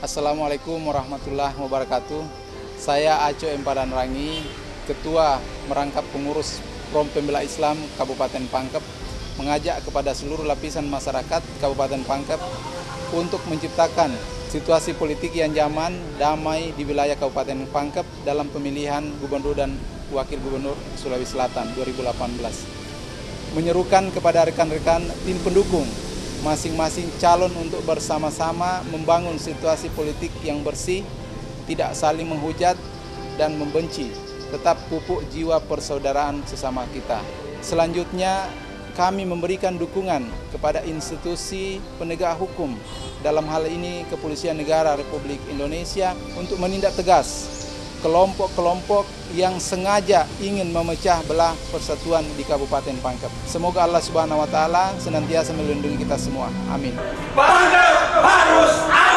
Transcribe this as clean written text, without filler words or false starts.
Assalamualaikum warahmatullahi wabarakatuh. Saya Aco Empadan Rangi, Ketua Merangkap Pengurus Front Pembela Islam Kabupaten Pangkep, mengajak kepada seluruh lapisan masyarakat Kabupaten Pangkep untuk menciptakan situasi politik yang nyaman, damai di wilayah Kabupaten Pangkep dalam pemilihan Gubernur dan Wakil Gubernur Sulawesi Selatan 2018. Menyerukan kepada rekan-rekan tim pendukung masing-masing calon untuk bersama-sama membangun situasi politik yang bersih, tidak saling menghujat dan membenci, tetap pupuk jiwa persaudaraan sesama kita. Selanjutnya, kami memberikan dukungan kepada institusi penegak hukum, dalam hal ini Kepolisian Negara Republik Indonesia, untuk menindak tegas kelompok-kelompok yang sengaja ingin memecah belah persatuan di Kabupaten Pangkep. Semoga Allah Subhanahu wa Ta'ala senantiasa melindungi kita semua. Amin. Pangkep harus